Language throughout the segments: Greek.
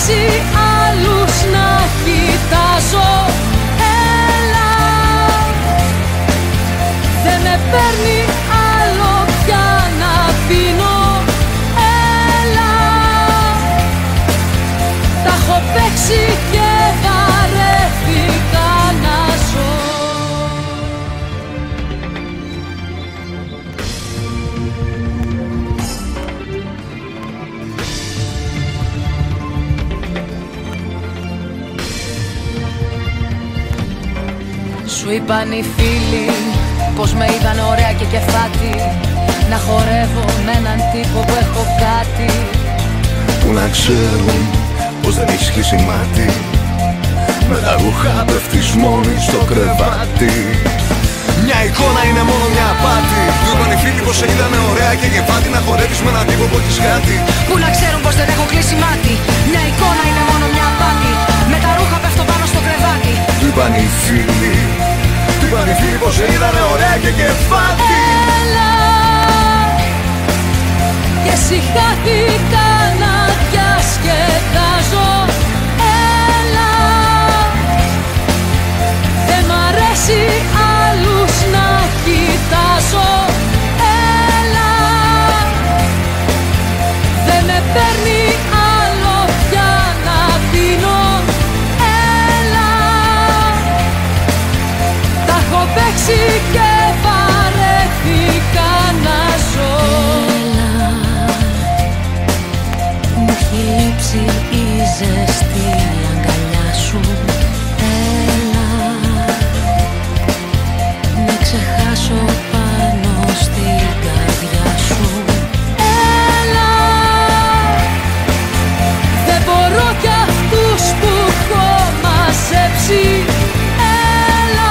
αρέσει άλλους να κοιτάζω. Έλα, δεν με παίρνει άλλο πια να πίνω. Έλα, τα έχω παίξει και βαρέθηκα να ζω. Σου είπαν οι φίλοι πως με είδαν ωραία και κεφάτη, να χορεύω με έναν τύπο που έχω κάτι. Που να ξέρουν πως δεν έχεις κλείσει μάτι, με τα ρούχα πέφτεις μόνη στο κρεβάτι. Μια εικόνα είναι μόνο μια απάτη. Του είπαν οι φίλοι πως σε είδανε ωραία και κεφάτη, να χορεύεις με έναν τύπο που έχεις κάτι. Που να ξέρουν πως δεν έχω κλείσει μάτι, μια εικόνα είναι μόνο μια απάτη. Με τα ρούχα πέφτω πάνω στο κρεβάτι. Του είπαν οι φίλοι, του είπαν οι φίλοι πως σε είδανε ωραία και κεφάτη. Έλα, και συχάθηκα να διασκεδάζω. Έλα, δεν μ' αρέσει άλλους να κοιτάζω. Έλα, δεν με παίρνει άλλο πια να πίνω. Έλα, τα έχω παίξει και βαρέθηκα να ζω. Έλα, μου έχει λείψει η ζεστή αγκαλιά σου. Έλα, να ξεχάσω πάνω στην καρδιά σου. Έλα, δεν μπορώ κι αυτούς που έχω μαζέψει. Έλα,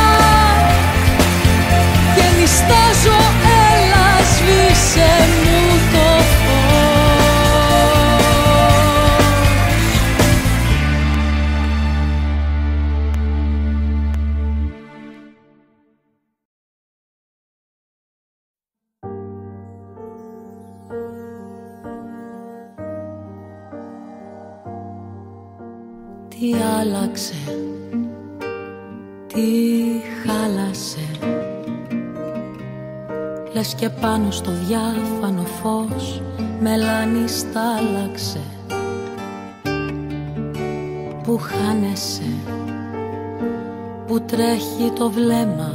και νιστάζω, έλα σβήσε μου το φως. Τι άλλαξε, τι χάλασε, λες και πάνω στο διάφανο φως μελάνι στάλαξε. Που χάνεσαι, που τρέχει το βλέμμα,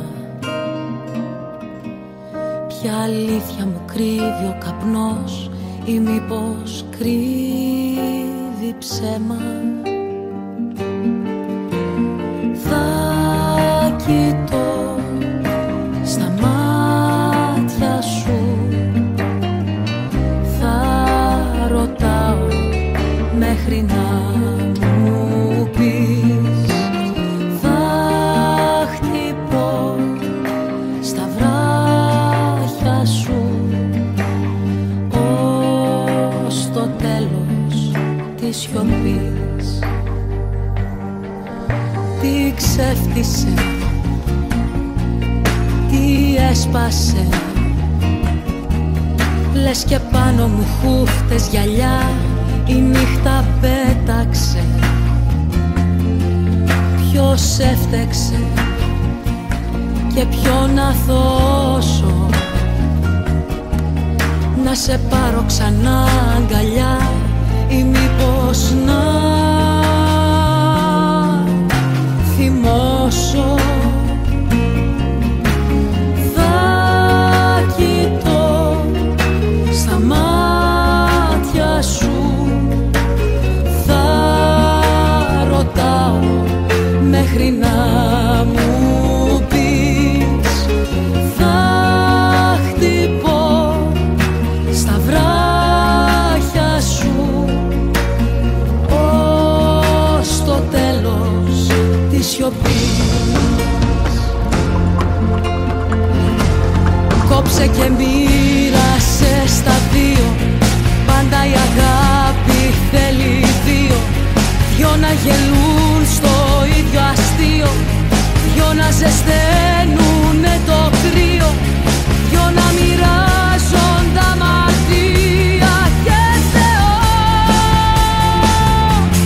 ποια αλήθεια μου κρύβει ο καπνός ή μήπως κρύβει ψέμα. Θα κοιτώ στα μάτια σου, θα ρωτάω μέχρι να μου πεις. Θα χτυπώ στα βράχια σου ως το τέλος της σιωπής. Τι ξέφτισε, τι έσπασε, λες και πάνω μου χούφτες γυαλιά η νύχτα πέταξε. Ποιος έφτεξε και ποιον να δώσω, να σε πάρω ξανά αγκαλιά ή μήπως να θυμώσω. Θα κοιτώ στα μάτια σου, θα ρωτάω μέχρι να μου πεις. Θα χτυπώ στα βράχια σου ως το τέλος της σιωπής. Κόψε και μοίρασε στα δύο, πάντα η αγάπη θέλει δύο. Δυο να γελούν στο ίδιο αστείο, δυο να ζεσταίνουνε το κρύο, δυο να μοιράζονται αμαρτία και Θεό.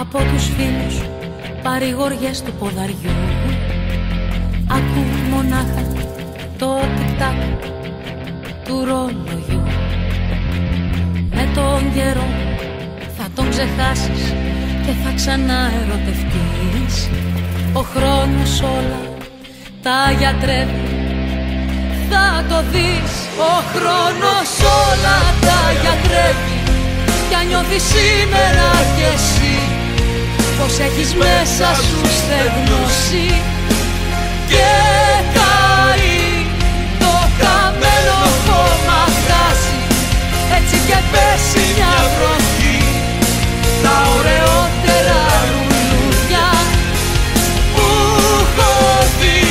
από τους φίλους παρηγοριές του ποδαριού. Ακού μονάχα το τικ-τακ του ρολογιού. Με τον καιρό θα τον ξεχάσεις και θα ξανά ερωτευτείς. Ο χρόνος όλα τα γιατρεύει, θα το δεις. Ο χρόνος όλα τα γιατρεύει κι αν νιώθεις σήμερα κι εσύ πως έχεις μέσα σου στεγνώσει και καεί το καμένο χώμα βγάζει, έτσι και πέσει μια βροχή, τα ωραιότερα λουλούδια που έχω δει.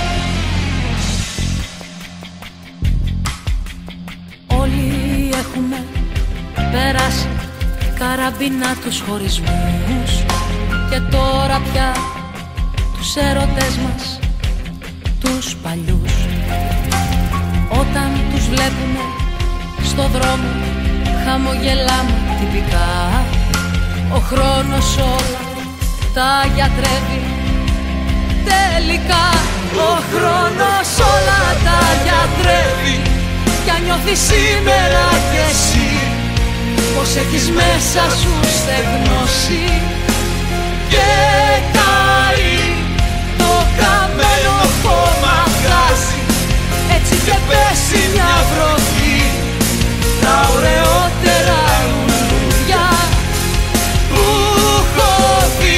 Όλοι έχουμε περάσει καραμπίνα τους χωρισμούς και τώρα πια τους έρωτες μας τους παλιούς. Όταν τους βλέπουμε στο δρόμο χαμογελάμε τυπικά. Ο χρόνος όλα τα γιατρεύει τελικά. Ο χρόνος όλα τα γιατρεύει κι αν νιώθεις σήμερα κι εσύ πως έχεις μέσα σου στεγνώσει και καεί το καμένο χώμα βγάζει, έτσι και πέσει μια βροχή, τα ωραιότερα λουλούδια που έχω δει.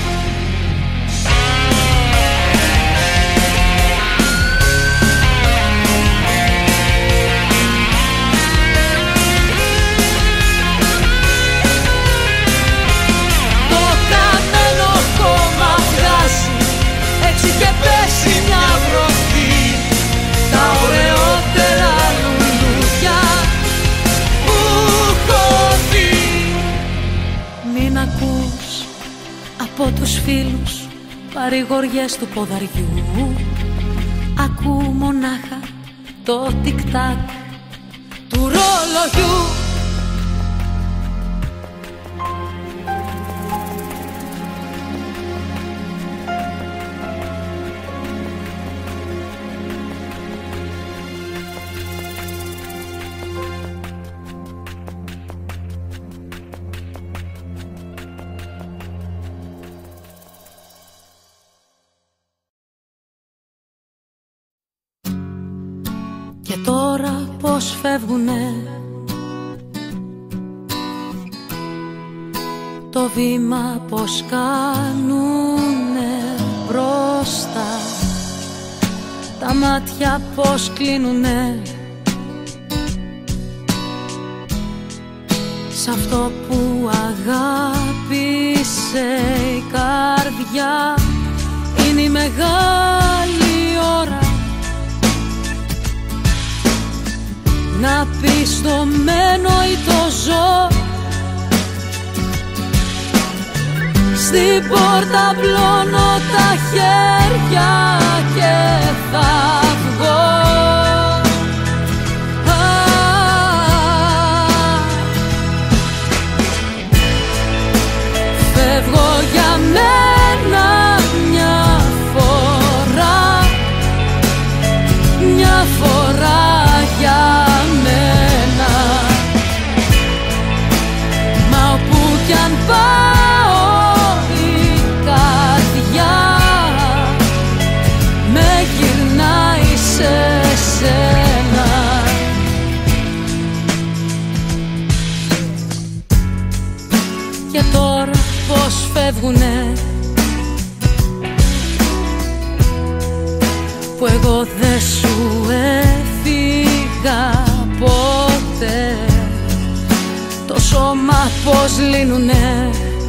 Και πέσει μια βροχή, τα ωραιότερα λουλούδια που έχω δει. Μην ακούς από τους φίλους παρηγοριές του ποδαριού. Ακού μονάχα το τικ-τακ του ρολογιού. Και τώρα πως φεύγουνε, το βήμα πως κάνουνε μπροστά, τα μάτια πως κλείνουνε σ' αυτό που αγάπησε η καρδιά. Είναι η μεγάλη ώρα να πεις το μένω ή το ζω. Στην πόρτα πλώνω τα χέρια και θα βγω. Φεύγω για μένα μια φορά, μια φορά για μένα. Μα όπου κι αν πάω η καρδιά με γυρνάει σε σένα. Και τώρα πως φεύγουνε που εγώ δεν σου έφυγα ποτέ. Το σώμα πως λύνουνε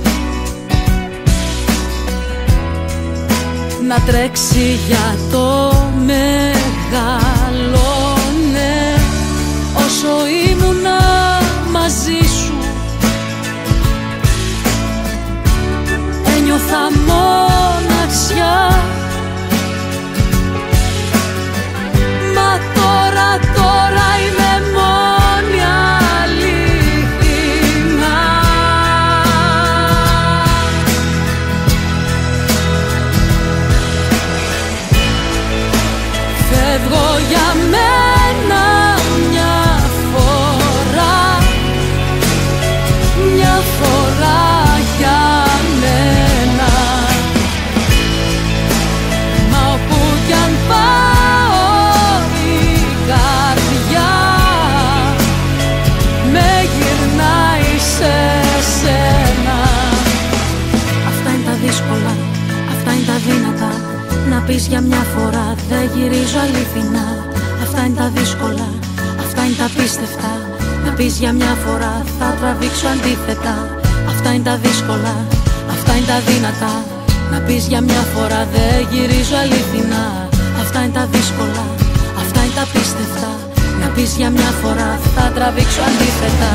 να τρέξει για το μεγαλώνε. Όσο ήμουνα μαζί σου ένιωθα μοναξιά. Μα τώρα είμαι μόνη αληθινά. πεις για μια φορά δεν γυρίζω αληθινά. Αυτά είναι τα δύσκολα, αυτά είναι τα πίστευτα. Να πεις για μια φορά θα τραβήξω αντίθετα. Αυτά είναι τα δύσκολα, αυτά είναι τα δυνατά. Να πεις για μια φορά δεν γυρίζω αληθινά. Αυτά είναι τα δύσκολα, αυτά είναι τα πίστευτα. Να πεις για μια φορά θα τραβήξω αντίθετα.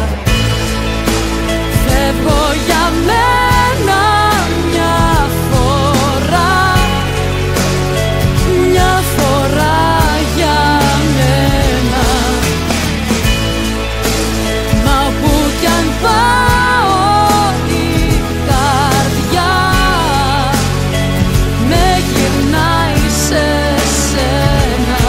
Φεύγω για μένα μια φορά, μια φορά για μένα. Μα που κι αν πάω η καρδιά με γυρνάει σε σένα.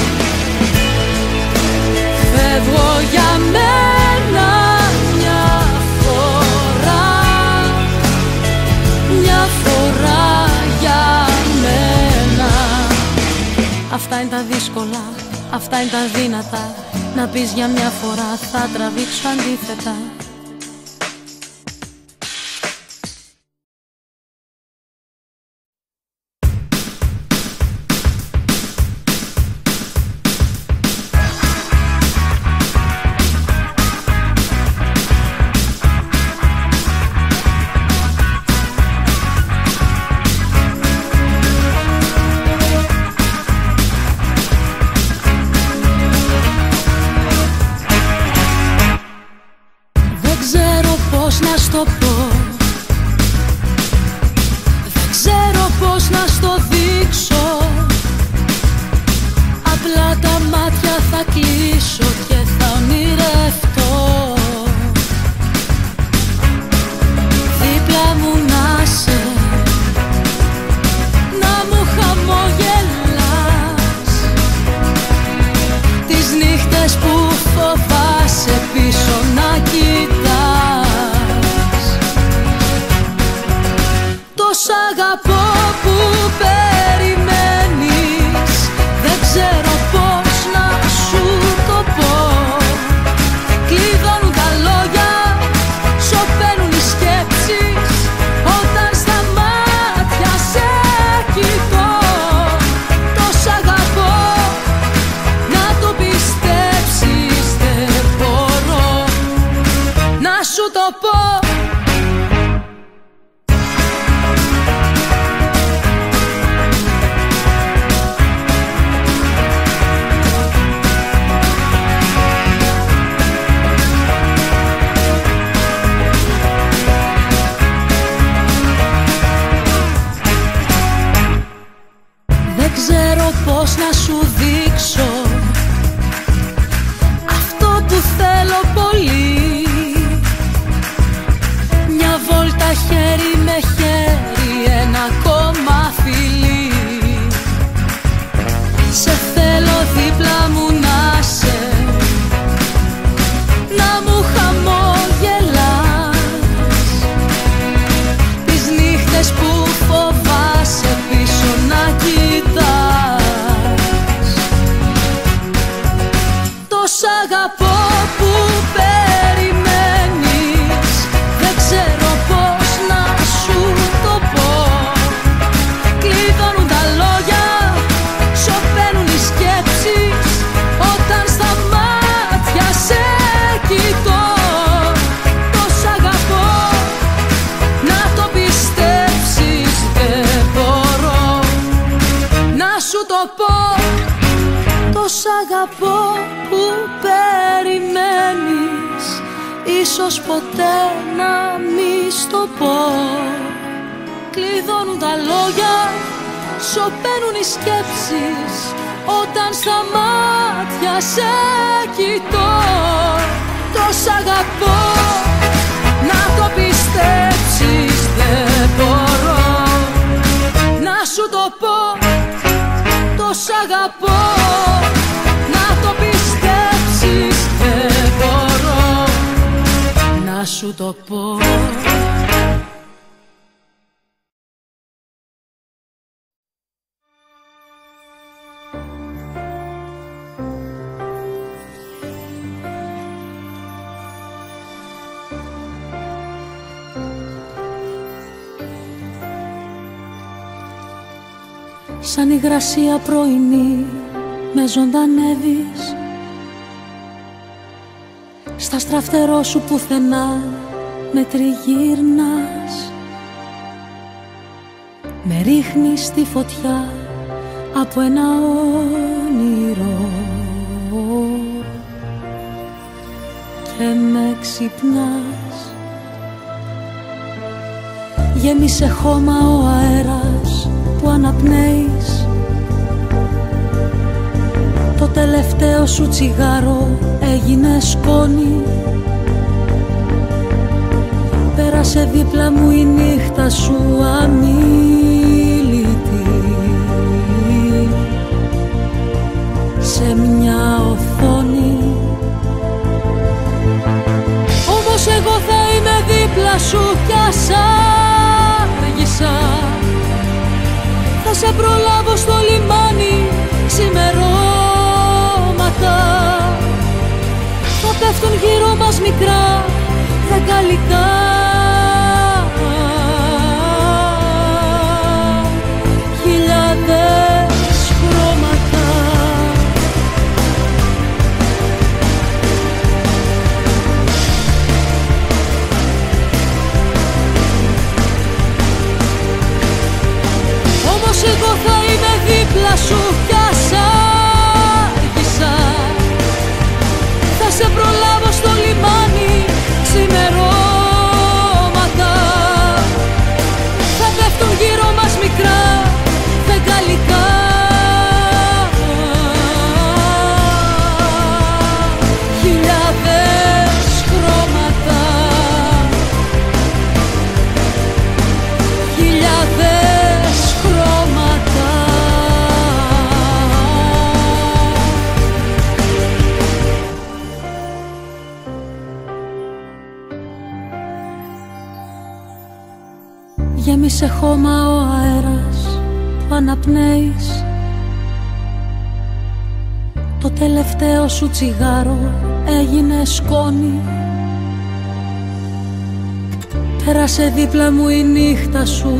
Φεύγω για μένα μια φορά, μια φορά για μένα. Αυτά είναι τα δύσκολα, αυτά είναι τα δύνατα. Να πεις για μια φορά θα τραβήξω αντίθετα. Να στο πω, δεν ξέρω πώς να στο δείξω. Απλά τα μάτια θα κλείσω και θα ονειρευτώ δίπλα μου να σε, να μου χαμογελάς. Τις νύχτες που φοβάσαι πίσω να κοιτάς. Σ' αγαπώ που περιμένεις. Δεν ξέρω πώς να σου το πω. Κλειδώνουν τα λόγια, σωπαίνουν οι σκέψεις όταν στα μάτια σε κοιτώ. Το σ' αγαπώ, να το πιστέψεις δεν μπορώ να σου το πω. Πώς να σου δείξω αυτό που θέλω πολύ. Μια βόλτα χέρι με χέρι, ένα ακόμα φιλί. Σε θέλω δίπλα μου να σε, να μου χαμογελάς. Τις νύχτες που φοβάσαι πίσω να κοιτάς. Σ' αγαπώ που περιμένεις. Δεν ξέρω πώς να σου το πω. Κλειδώνουν τα λόγια, σωπαίνουν οι σκέψεις όταν στα μάτια σε κοιτώ. Το σ' αγαπώ, να το πιστέψεις δεν μπορώ να σου το πω. Το σ' αγαπώ που περιμένεις. Ίσως ποτέ να μη στο πω. Κλειδώνουν τα λόγια, σωπαίνουν οι σκέψεις όταν στα μάτια σε κοιτώ. Το σ' αγαπώ, να το πιστέψεις δεν μπορώ να σου το πω. Το σ' αγαπώ, να το πιστέψεις δεν μπορώ να σου το πω. σαν υγρασία πρωινή με ζωντανεύεις. Στα στραφτερό σου πουθενά με τριγύρνας, με ρίχνεις στη φωτιά από ένα όνειρο και με ξυπνάς. Γέμισε χώμα ο αέρας που αναπνέεις, το τελευταίο σου τσιγάρο έγινε σκόνη. Πέρασε δίπλα μου η νύχτα σου αμίλητη, σε μια οθόνη. Όμως εγώ θα είμαι δίπλα σου κι ας άργησα, θα σε προλάβω στο λιμάνι ξημερώματα. Θα πέφτουν γύρω μας μικρά δεκαλικά, χιλιάδες χρώματα. Όμως εγώ θα είμαι δίπλα σου κι ας άργησα, θα σε προλάβω στο λιμάνι ξημερώματα. Θα πέφτουν γύρω μας μικρά φεγγαλικά, χιλιάδες χρώματα, χιλιάδες χρώματα. Γέμισε χώμα ο αέρας που αναπνέεις, το τελευταίο σου τσιγάρο έγινε σκόνη. Πέρασε δίπλα μου η νύχτα σου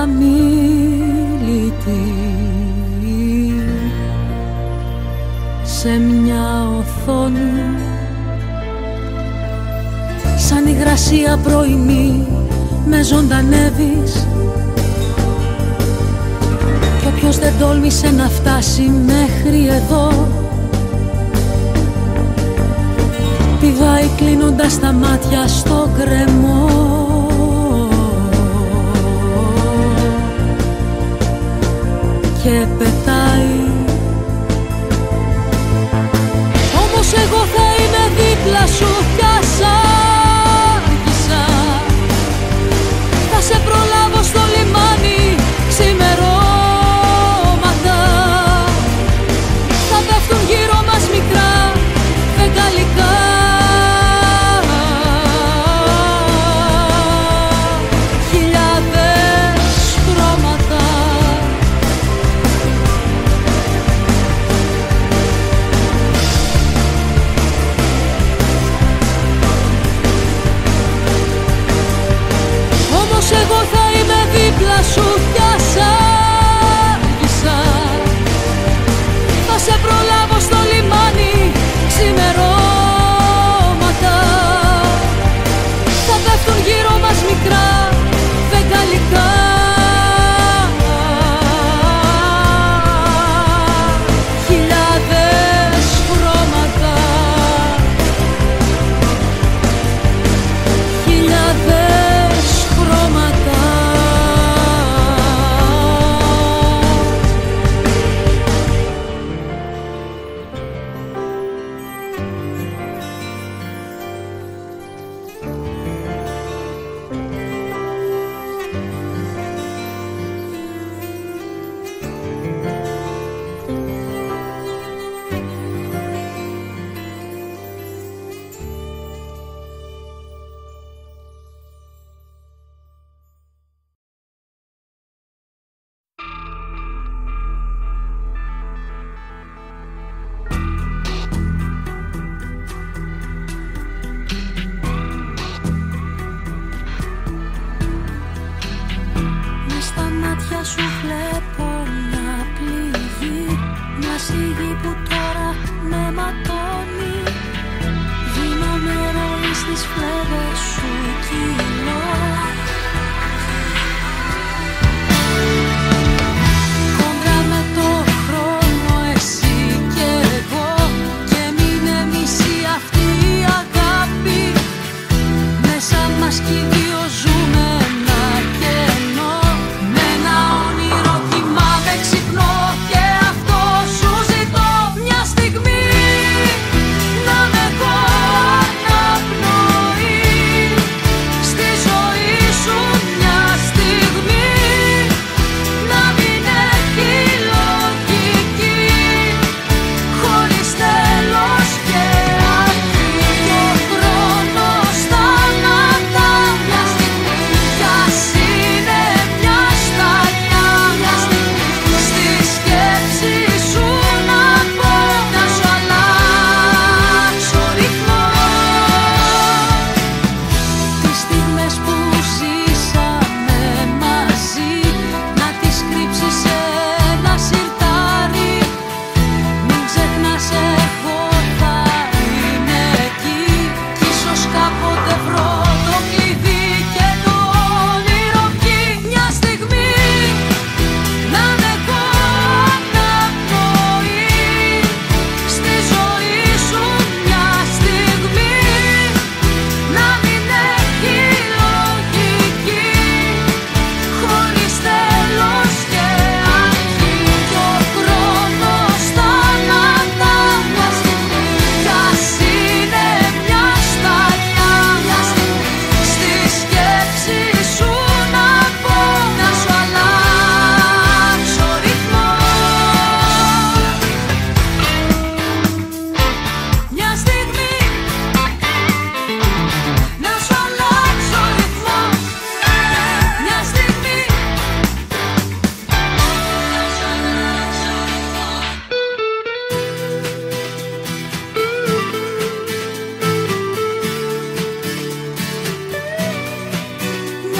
αμίλητη, σε μια οθόνη, σαν υγρασία πρωινή με ζωντανεύεις. Κι όποιος δεν τόλμησε να φτάσει μέχρι εδώ, πηδάει κλείνοντας τα μάτια στο γκρεμό και πετάει. Όμως εγώ θα είμαι δίπλα σου κι ας άργησα, θα σε προλάβω στο λιμάνι ξημερώματα. Θα πέφτουν γύρω μας μικρά φεγγαλικά, χιλιάδες χρώματα. Όμως εγώ θα είμαι δίπλα σου κι ας άργησα, θα σε προλάβω στο λιμάνι ξημερώματα. Θα πέφτουν γύρω μας μικρά φεγγαλικά, χιλιάδες χρώματα, χιλιάδες χρώματα.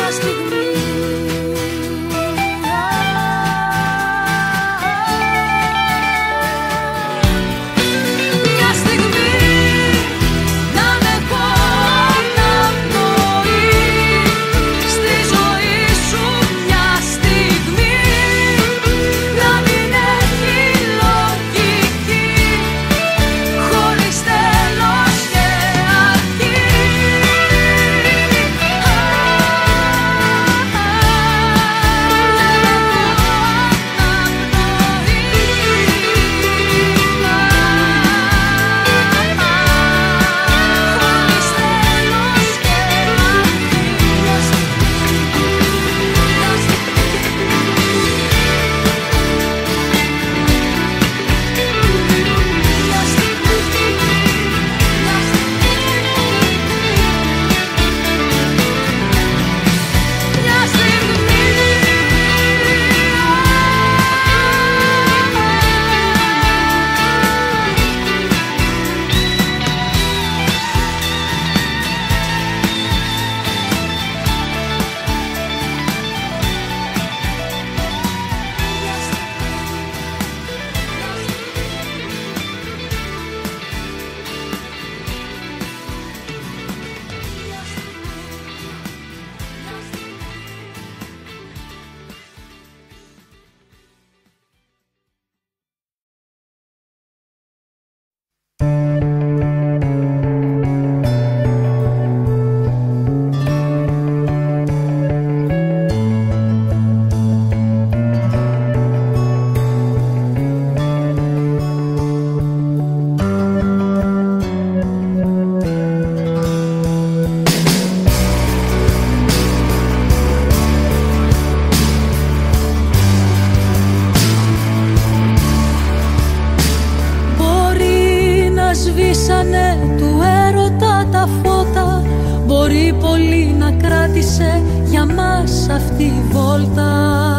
αυτή η βόλτα.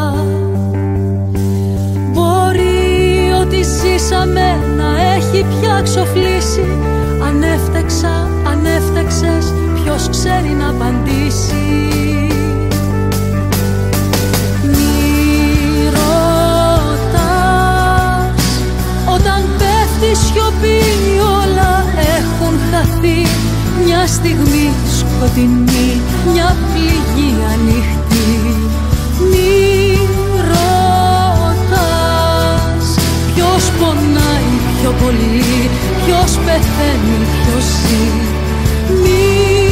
Μπορεί ό,τι ζήσαμε να έχει πια ξοφλήσει. Αν έφτεξα, αν έφτεξες, ποιος ξέρει να απαντήσει. Μη ρωτάς, όταν πέφτει σιωπή όλα έχουν χαθεί. Μια στιγμή σκοτεινή, μια πληγή ανοιχτή. Μη ρωτάς, ποιος πονάει πιο πολύ, ποιος πεθαίνει, ποιος ζει. Μη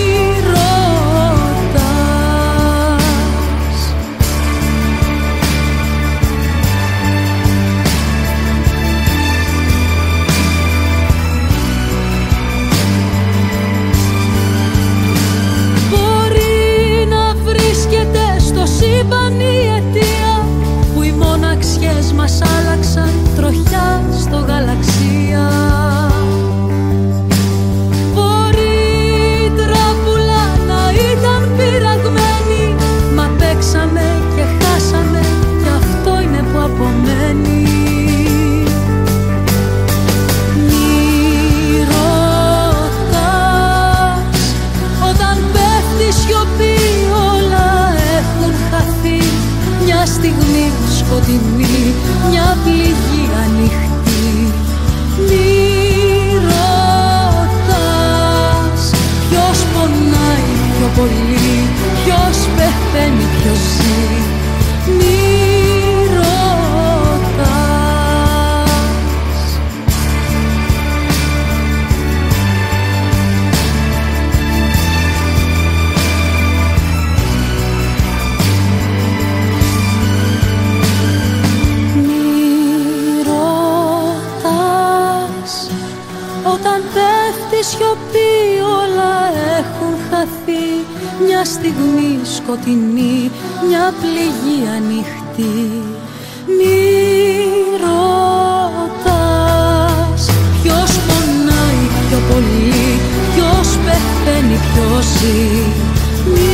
ρωτάς. Μπορεί να βρίσκεται στο σύμπαν η αιτία που οι μοναξιές μας άλλαξαν τροχιά στο γαλαξία. Μπορεί η τράπουλα να ήταν πειραγμένη, μα παίξαμε και χάσαμε κι αυτό είναι που απομένει. Μη ρωτάς, όταν πέφτει σιωπή όλα έχουν χαθεί. Μια στιγμή σκοτεινή, μια πληγή ανοιχτή. Μη ρωτάς, ποιος πονάει πιο πολύ, ποιος πεθαίνει, ποιος ζει. Μη ρωτάς. Όταν πέφτει σιωπή όλα έχουν χαθεί. Μια στιγμή σκοτεινή, μια πληγή ανοιχτή. Μη ρωτάς, ποιος πονάει πιο πολύ, ποιος πεθαίνει, ποιος ζει. Μη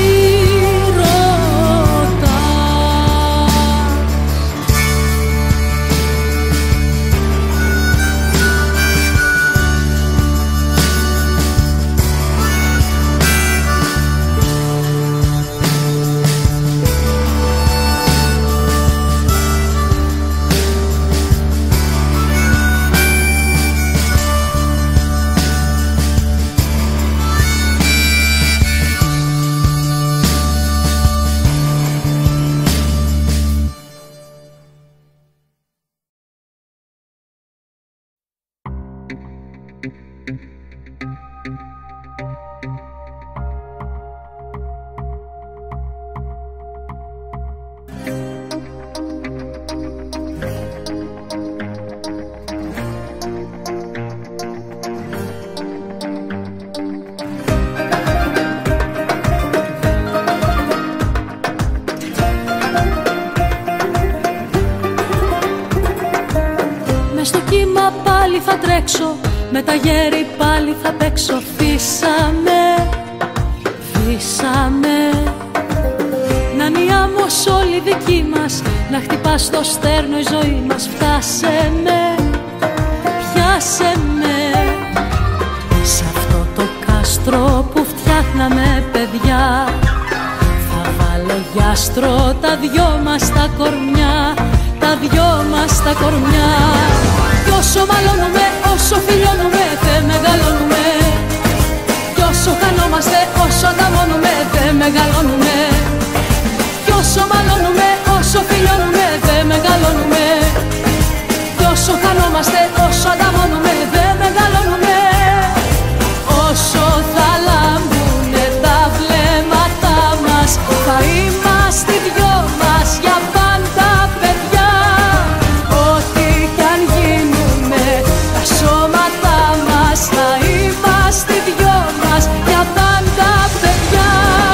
Πάλι θα τρέξω, με τα γέρι πάλι θα παίξω. Φύσαμε, φύσαμε. Να είναι η άμμος όλη δική μας, να χτυπάς στο στέρνο η ζωή μας. Φτάσε με, πιάσε με. Σ' αυτό το κάστρο που φτιάχναμε παιδιά, θα βάλω γιάστρο τα δυο μας τα κορμιά, τα δυο μας τα κορμιά. Κι όσο μαλώνουμε, όσο φιλιώνουμε, δεν μεγαλώνουμε. Κι όσο χανόμαστε, όσο ανταμώνουμε, δεν μεγαλώνουμε. Κι όσο μαλώνουμε, όσο φιλιώνουμε, δεν μεγαλώνουμε. Κι όσο χανόμαστε, όσο ανταμώνουμε, δεν μεγαλώνουμε. Όσο θα λάμπουνε τα βλέμματά μας, θα είμαστε οι δυο μας για πάντα παιδιά. Ό,τι κι αν γίνουμε, τα σώματά μας θα είμαστε οι δυο μας για πάντα παιδιά.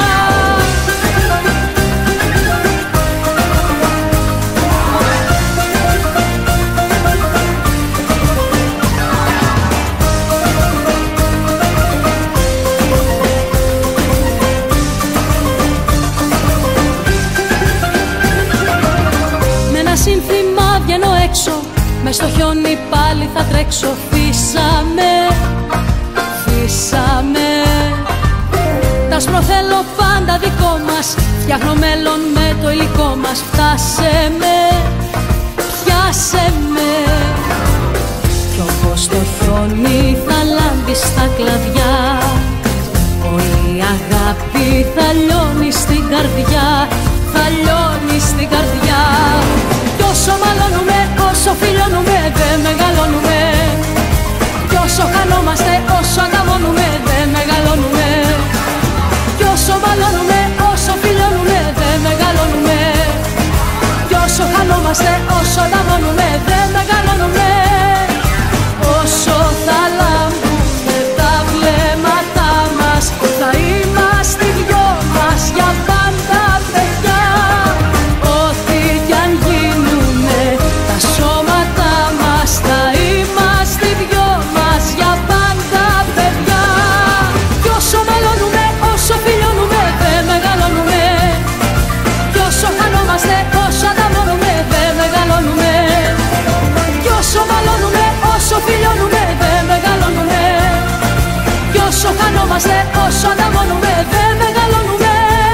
Σύνθημα βγαίνω έξω, μες στο χιόνι πάλι θα τρέξω. Φύσαμε, φύσαμε. Τ' άσπρο θέλω πάντα δικό μας, φτιάχνω μέλλον με το υλικό μας. Φτάσε με, πιάσε με. Κι όπως το χιόνι θα λάμπει στα κλαδιά, όλη η αγάπη θα λιώνει στην καρδιά, θα λιώνει στην καρδιά. Κι όσο μαλώνουμε, όσο φιλιώνουμε, δεν μεγαλώνουμε. Κι όσο χανόμαστε, όσο ανταμώνουμε, δεν μεγαλώνουμε. Κι όσο μαλώνουμε, όσο φιλιώνουμε, δεν μεγαλώνουμε. Κι όσο χανόμαστε, όσο ανταμώνουμε, δεν μεγαλώνουμε. Όσο θα λάμπουνε τα βλέμματά μας, θα είμαστε οι δυο μας για πάντα παιδιά. Ό,τι κι αν γίνουμε, τα σώματά μας θα είμαστε οι δυο μας για πάντα παιδιά. Κι όσο μαλώνουμε, όσο φιλιώνουμε, δεν μεγαλώνουμε. Κι όσο χανόμαστε, όσο ανταμώνουμε, δεν μεγαλώνουμε. Κι όσο μαλώνουμε, όσο φιλιώνουμε, δεν μεγαλώνουμε. Κι όσο χανόμαστε, όσο ανταμώνουμε, δεν μεγαλώνουμε.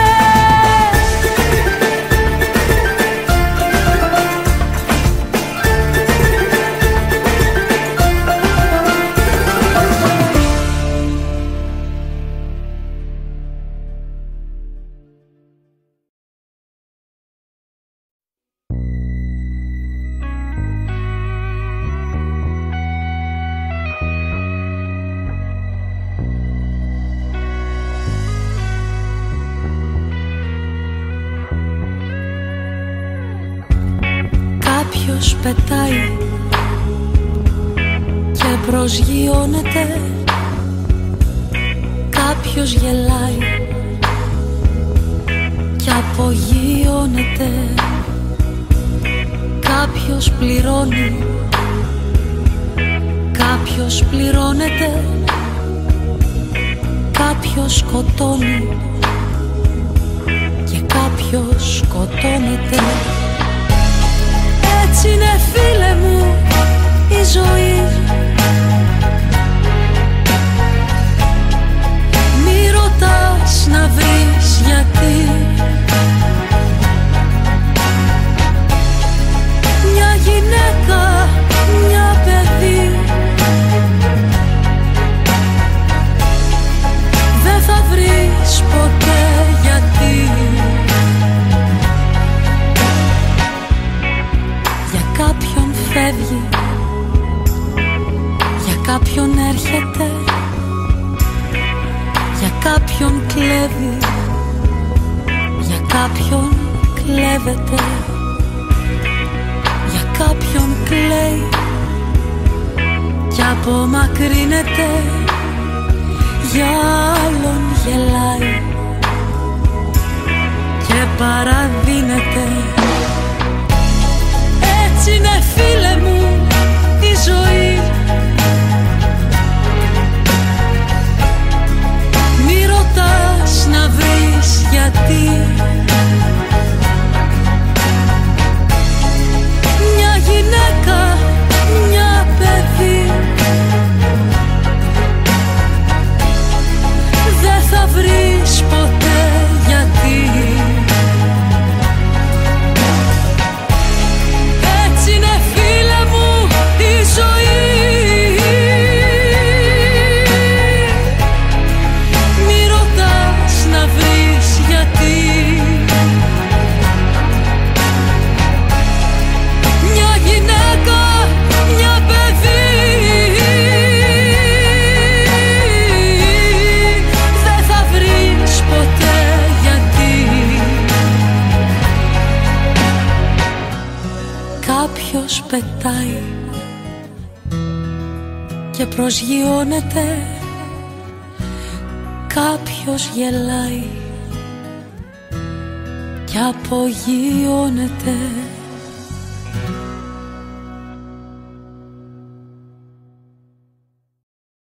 Κάποιος πετάει και προσγειώνεται, κάποιος γελάει και απογειώνεται. Κάποιος πληρώνει, κάποιος πληρώνεται. Κάποιος σκοτώνει και κάποιος σκοτώνεται. Έτσι είναι φίλε μου η ζωή. Μη ρωτάς να βρεις γιατί. Μια γυναίκα, μια παιδί, δεν θα βρεις ποτέ γιατί. Κάποιον φεύγει, για κάποιον έρχεται, για κάποιον κλέβει, για κάποιον κλέβεται, για κάποιον κλαίει κι απομακρύνεται, για άλλον γελάει και παραδίνεται. Έτσι είναι φίλε μου η ζωή, μη ρωτάς να βρεις γιατί. Μια γυναίκα, μια παιδί, δεν θα βρεις ποτέ γιατί. Έτσι είναι φίλε μου η ζωή, μη ρωτάς να βρεις γιατί. Μια γυναίκα, μια παιδί, δεν θα βρεις ποτέ γιατί. Κάποιος πετάει και προσγειώνεται, κάποιος γελάει και απογειώνεται.